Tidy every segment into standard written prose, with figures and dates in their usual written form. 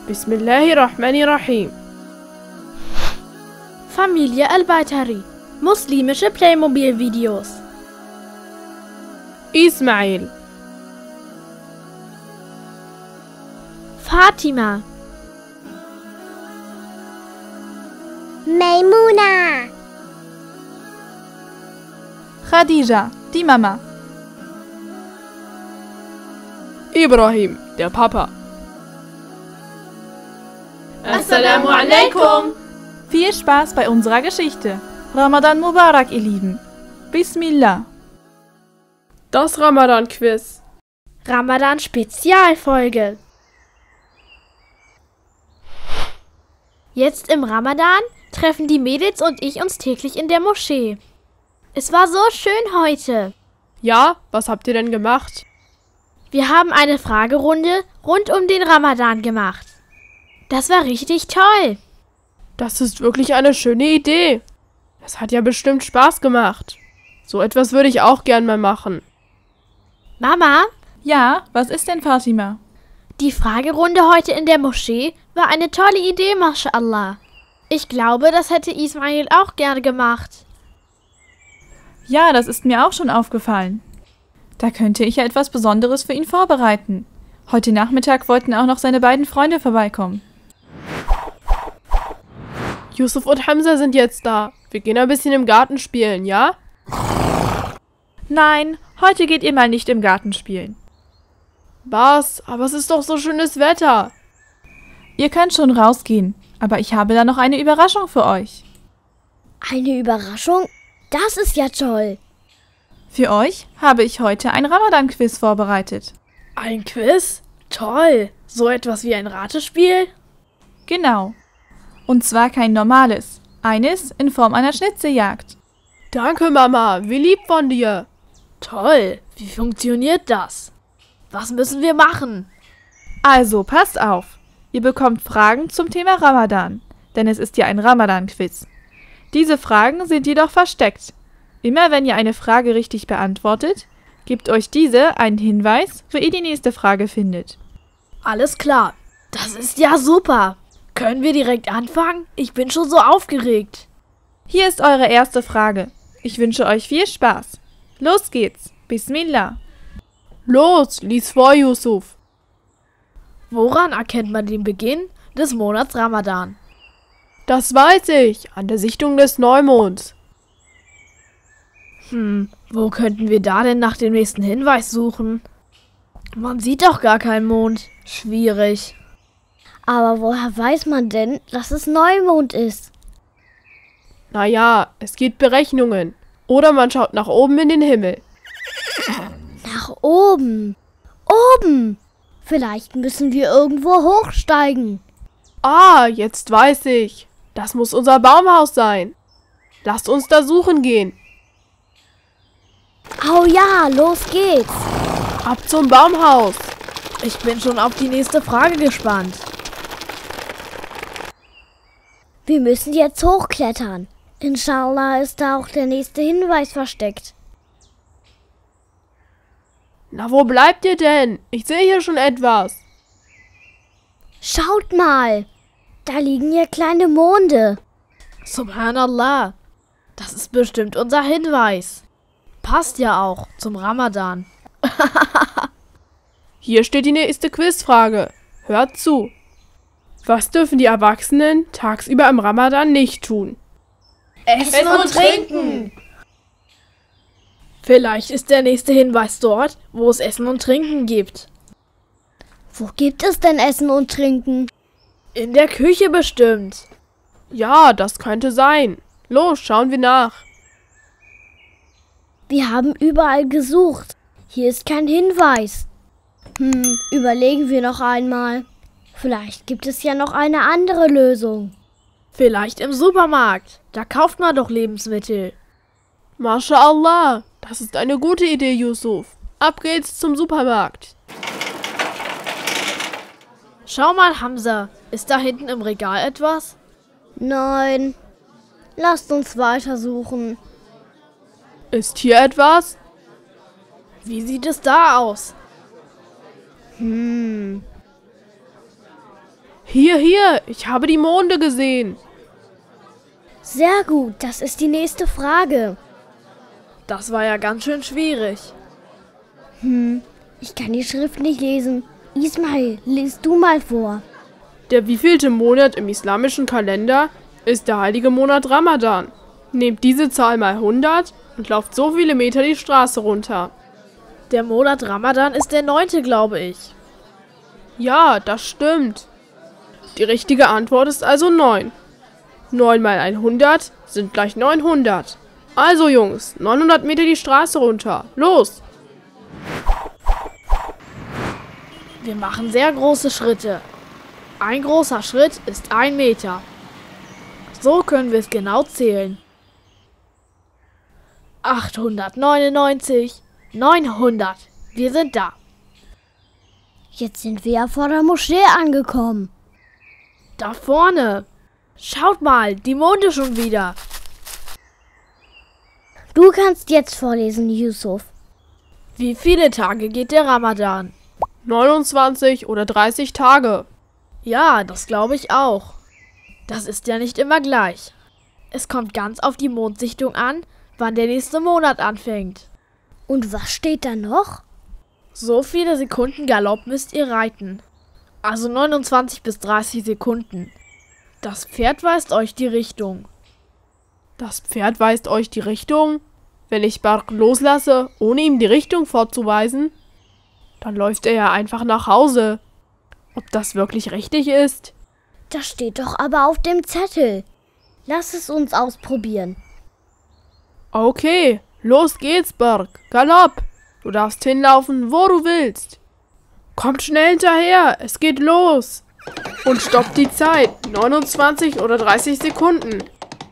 Bismillahirrahmanirrahim. Familie Al-Baitari. Muslimische Playmobil-Videos. Ismail. Fatima. Maimuna. Khadija, die Mama. Ibrahim, der Papa. Assalamu alaikum. Viel Spaß bei unserer Geschichte. Ramadan Mubarak, ihr Lieben. Bismillah. Das Ramadan-Quiz. Ramadan-Spezialfolge. Jetzt im Ramadan treffen die Mädels und ich uns täglich in der Moschee. Es war so schön heute. Ja, was habt ihr denn gemacht? Wir haben eine Fragerunde rund um den Ramadan gemacht. Das war richtig toll. Das ist wirklich eine schöne Idee. Das hat ja bestimmt Spaß gemacht. So etwas würde ich auch gern mal machen. Mama, Ja, was ist denn, Fatima? die Fragerunde heute in der Moschee war eine tolle Idee, MashaAllah. Ich glaube, das hätte Ismail auch gerne gemacht. Ja, das ist mir auch schon aufgefallen. Da könnte ich ja etwas Besonderes für ihn vorbereiten. Heute Nachmittag wollten auch noch seine beiden Freunde vorbeikommen. Yusuf und Hamza sind jetzt da. Wir gehen ein bisschen im Garten spielen, ja? Nein, heute geht ihr mal nicht im Garten spielen. Was? Aber es ist doch so schönes Wetter. Ihr könnt schon rausgehen, aber ich habe da noch eine Überraschung für euch. Eine Überraschung? Das ist ja toll. Für euch habe ich heute ein Ramadan-Quiz vorbereitet. Ein Quiz? Toll. So etwas wie ein Ratespiel? Genau. Und zwar kein normales. Eines in Form einer Schnitzeljagd. Danke, Mama. Wie lieb von dir. Toll. Wie funktioniert das? Was müssen wir machen? Also, passt auf. Ihr bekommt Fragen zum Thema Ramadan, denn es ist ja ein Ramadan-Quiz. Diese Fragen sind jedoch versteckt. Immer wenn ihr eine Frage richtig beantwortet, gibt euch diese einen Hinweis, wo ihr die nächste Frage findet. Alles klar. Das ist ja super. Können wir direkt anfangen? Ich bin schon so aufgeregt. Hier ist eure erste Frage. Ich wünsche euch viel Spaß. Los geht's. Bismillah. Los, lies vor, Yusuf. Woran erkennt man den Beginn des Monats Ramadan? Das weiß ich. An der Sichtung des Neumonds. Wo könnten wir da denn nach dem nächsten Hinweis suchen? Man sieht doch gar keinen Mond. Schwierig. Aber woher weiß man denn, dass es Neumond ist? Naja, es gibt Berechnungen. Oder man schaut nach oben in den Himmel. Nach oben. Oben. Vielleicht müssen wir irgendwo hochsteigen. Ah, jetzt weiß ich. Das muss unser Baumhaus sein. Lasst uns da suchen gehen. Oh ja, los geht's. Ab zum Baumhaus. Ich bin schon auf die nächste Frage gespannt. Wir müssen jetzt hochklettern. Inshallah ist da auch der nächste Hinweis versteckt. Na, wo bleibt ihr denn? Ich sehe hier schon etwas. Schaut mal. Da liegen ja kleine Monde. Subhanallah. Das ist bestimmt unser Hinweis. Passt ja auch zum Ramadan. Hier steht die nächste Quizfrage. Hört zu. Was dürfen die Erwachsenen tagsüber im Ramadan nicht tun? Essen und trinken. Vielleicht ist der nächste Hinweis dort, wo es Essen und Trinken gibt. Wo gibt es denn Essen und Trinken? In der Küche bestimmt. Ja, das könnte sein. Los, schauen wir nach. Wir haben überall gesucht. Hier ist kein Hinweis. Überlegen wir noch einmal. Vielleicht gibt es ja noch eine andere Lösung. Vielleicht im Supermarkt. Da kauft man doch Lebensmittel. MashaAllah, das ist eine gute Idee, Yusuf. Ab geht's zum Supermarkt. Schau mal, Hamza. Ist da hinten im Regal etwas? Nein. Lasst uns weitersuchen. Ist hier etwas? Wie sieht es da aus? Hier, ich habe die Monde gesehen. Sehr gut, das ist die nächste Frage. Das war ja ganz schön schwierig. Ich kann die Schrift nicht lesen. Ismail, liest du mal vor. Der wievielte Monat im islamischen Kalender ist der heilige Monat Ramadan. Nehmt diese Zahl mal 100 und lauft so viele Meter die Straße runter. Der Monat Ramadan ist der 9., glaube ich. Ja, das stimmt. Die richtige Antwort ist also 9. 9 mal 100 sind gleich 900. Also Jungs, 900 Meter die Straße runter. Los! Wir machen sehr große Schritte. Ein großer Schritt ist 1 Meter. So können wir es genau zählen. 899, 900. Wir sind da. Jetzt sind wir ja vor der Moschee angekommen. Da vorne. Schaut mal, die Monde schon wieder. Du kannst jetzt vorlesen, Yusuf. Wie viele Tage geht der Ramadan? 29 oder 30 Tage. Ja, das glaube ich auch. Das ist ja nicht immer gleich. Es kommt ganz auf die Mondsichtung an, wann der nächste Monat anfängt. Und was steht da noch? So viele Sekunden Galopp müsst ihr reiten. Also 29 bis 30 Sekunden. Das Pferd weist euch die Richtung. Das Pferd weist euch die Richtung? Wenn ich Bark loslasse, ohne ihm die Richtung vorzuweisen? Dann läuft er ja einfach nach Hause. Ob das wirklich richtig ist? Das steht doch aber auf dem Zettel. Lass es uns ausprobieren. Okay, los geht's, Bark. Galopp! Du darfst hinlaufen, wo du willst. Kommt schnell hinterher, es geht los. Und stoppt die Zeit, 29 oder 30 Sekunden.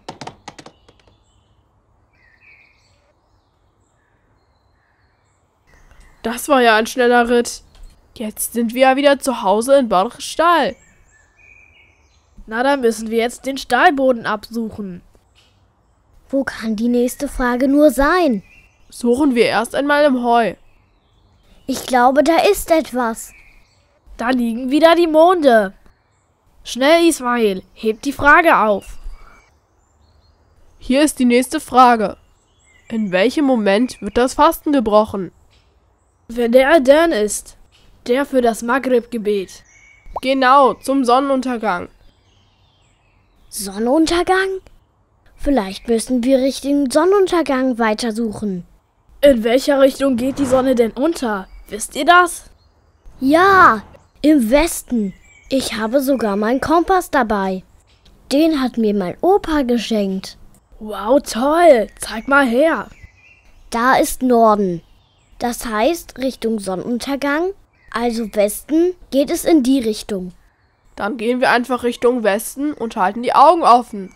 Das war ja ein schneller Ritt. Jetzt sind wir ja wieder zu Hause in Barks Stall. Na, dann müssen wir jetzt den Stallboden absuchen. Wo kann die nächste Frage nur sein? Suchen wir erst einmal im Heu. Ich glaube, da ist etwas. Da liegen wieder die Monde. Schnell, Ismail, hebt die Frage auf. Hier ist die nächste Frage. In welchem Moment wird das Fasten gebrochen? Wenn der Adhan ist, der für das Maghrib-Gebet. Genau, zum Sonnenuntergang. Sonnenuntergang? Vielleicht müssen wir Richtung Sonnenuntergang weitersuchen. In welcher Richtung geht die Sonne denn unter? Wisst ihr das? Ja, im Westen. Ich habe sogar meinen Kompass dabei. Den hat mir mein Opa geschenkt. Wow, toll. Zeig mal her. Da ist Norden. Das heißt Richtung Sonnenuntergang, also Westen, geht es in die Richtung. Dann gehen wir einfach Richtung Westen und halten die Augen offen.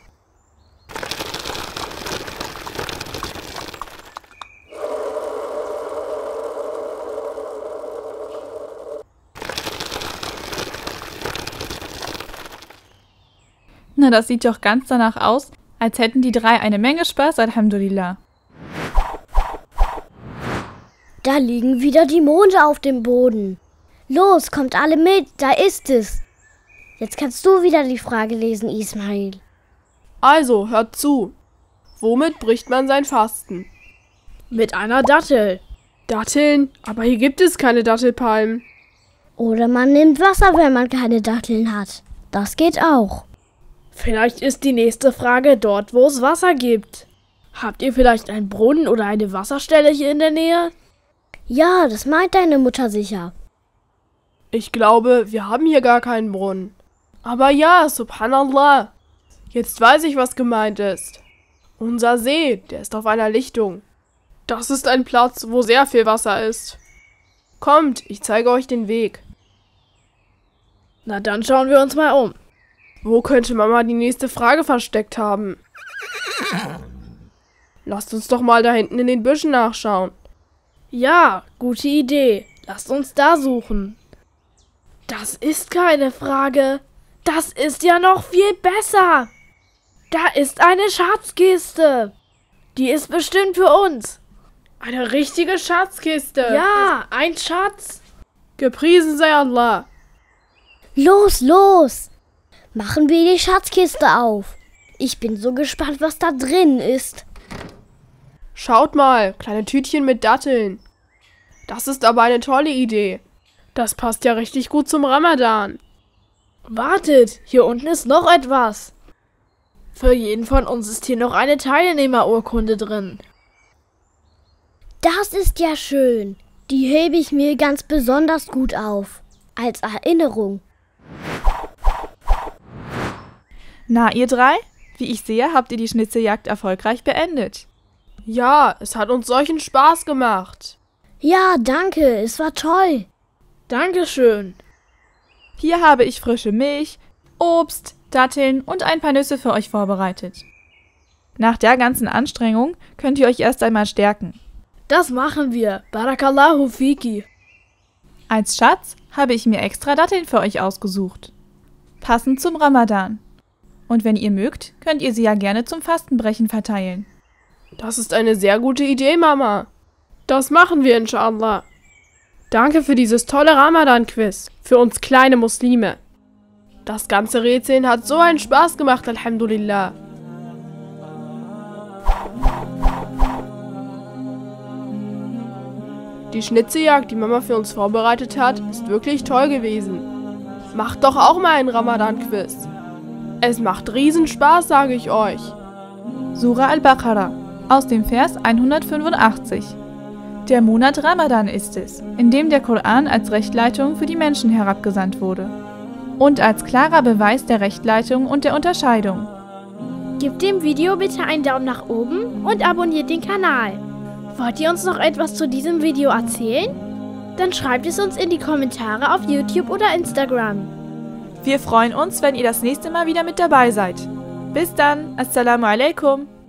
Na, das sieht doch ganz danach aus, als hätten die drei eine Menge Spaß, Alhamdulillah. Da liegen wieder die Monde auf dem Boden. Los, kommt alle mit, da ist es. Jetzt kannst du wieder die Frage lesen, Ismail. Also, hört zu. Womit bricht man sein Fasten? Mit einer Dattel. Datteln? Aber hier gibt es keine Dattelpalmen. Oder man nimmt Wasser, wenn man keine Datteln hat. Das geht auch. Vielleicht ist die nächste Frage dort, wo es Wasser gibt. Habt ihr vielleicht einen Brunnen oder eine Wasserstelle hier in der Nähe? Ja, das meint deine Mutter sicher. Ich glaube, wir haben hier gar keinen Brunnen. Aber ja, subhanallah. Jetzt weiß ich, was gemeint ist. Unser See, der ist auf einer Lichtung. Das ist ein Platz, wo sehr viel Wasser ist. Kommt, ich zeige euch den Weg. Na, dann schauen wir uns mal um. Wo könnte Mama die nächste Frage versteckt haben? Lasst uns doch mal da hinten in den Büschen nachschauen. Ja, gute Idee. Lasst uns da suchen. Das ist keine Frage. Das ist ja noch viel besser. Da ist eine Schatzkiste. Die ist bestimmt für uns. Eine richtige Schatzkiste. Ja, ein Schatz. Gepriesen sei Allah. Los, los! Machen wir die Schatzkiste auf. Ich bin so gespannt, was da drin ist. Schaut mal, kleine Tütchen mit Datteln. Das ist aber eine tolle Idee. Das passt ja richtig gut zum Ramadan. Wartet, hier unten ist noch etwas. Für jeden von uns ist hier noch eine Teilnehmerurkunde drin. Das ist ja schön. Die hebe ich mir ganz besonders gut auf. Als Erinnerung. Na, ihr drei? Wie ich sehe, habt ihr die Schnitzeljagd erfolgreich beendet. Ja, es hat uns solchen Spaß gemacht. Ja, danke, es war toll. Dankeschön. Hier habe ich frische Milch, Obst, Datteln und ein paar Nüsse für euch vorbereitet. Nach der ganzen Anstrengung könnt ihr euch erst einmal stärken. Das machen wir. Barakallahu fiki. Als Schatz habe ich mir extra Datteln für euch ausgesucht. Passend zum Ramadan. Und wenn ihr mögt, könnt ihr sie ja gerne zum Fastenbrechen verteilen. Das ist eine sehr gute Idee, Mama. Das machen wir, inshallah. Danke für dieses tolle Ramadan-Quiz. Für uns kleine Muslime. Das ganze Rätseln hat so einen Spaß gemacht, Alhamdulillah. Die Schnitzeljagd, die Mama für uns vorbereitet hat, ist wirklich toll gewesen. Macht doch auch mal ein Ramadan-Quiz. Es macht riesen Spaß, sage ich euch. Sura al-Baqarah aus dem Vers 185. Der Monat Ramadan ist es, in dem der Koran als Rechtleitung für die Menschen herabgesandt wurde. Und als klarer Beweis der Rechtleitung und der Unterscheidung. Gebt dem Video bitte einen Daumen nach oben und abonniert den Kanal. Wollt ihr uns noch etwas zu diesem Video erzählen? Dann schreibt es uns in die Kommentare auf YouTube oder Instagram. Wir freuen uns, wenn ihr das nächste Mal wieder mit dabei seid. Bis dann, Assalamu alaikum.